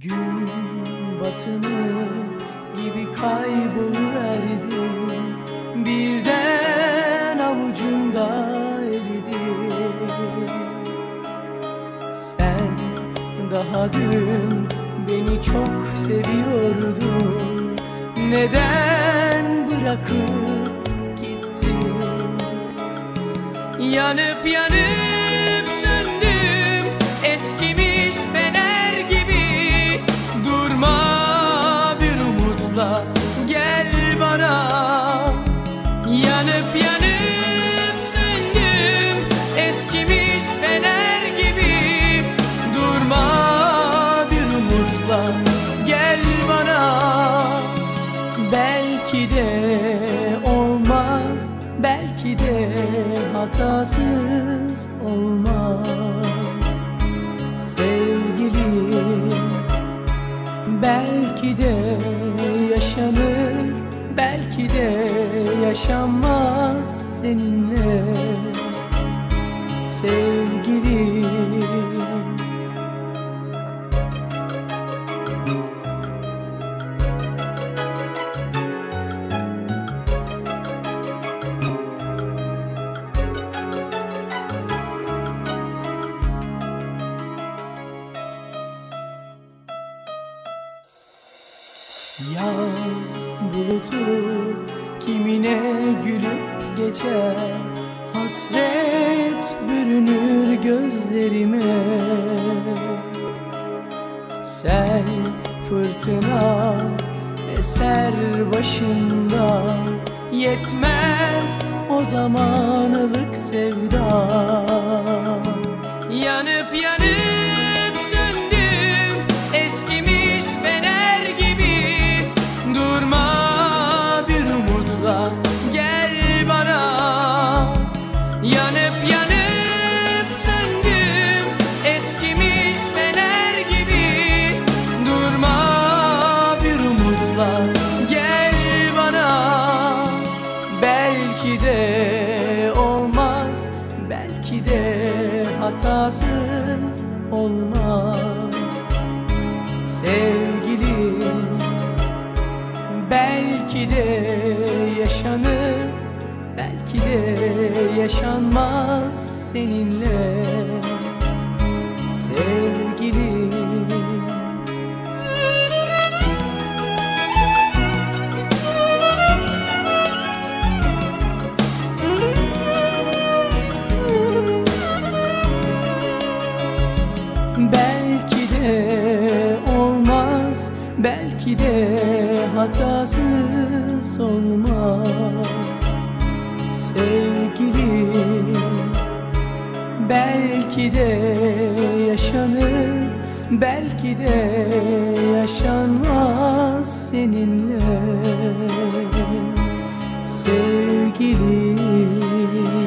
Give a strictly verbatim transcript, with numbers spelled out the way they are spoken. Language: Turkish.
Gün batımı gibi kayboluverdim, birden avucumda eridin. Sen daha dün beni çok seviyordun, neden bırakıp gittin? Yanıp yanıp söndüm, eskimiş fener gibi. Durma bir umutla gel bana. Yanıp yanıp söndüm, eskimiş fener gibi. Durma bir umutla gel bana. Belki de olmaz, belki de hatasız olmaz. Sevgilim, belki de yaşanır, belki de yaşanmaz seninle. Sevgilim, yaz bulutu kimine gülüp geçer, hasret bürünür gözlerime. Sel fırtına eser başında, yetmez o zamanlık sevda. Yanıp yanıp söndüm, eskimiş fener gibi. Durma bir umutla gel bana. Yanıp yanıp söndüm, eskimiş fener gibi. Durma bir umutla gel bana. Belki de olmaz, belki de hatasız olmaz. Sevgilim, belki de yaşanır, belki de yaşanmaz seninle. Sevgilim, belki de olmaz, belki de hatasız olmaz. Sevgilim, belki de yaşanır, belki de yaşanmaz seninle. Sevgilim.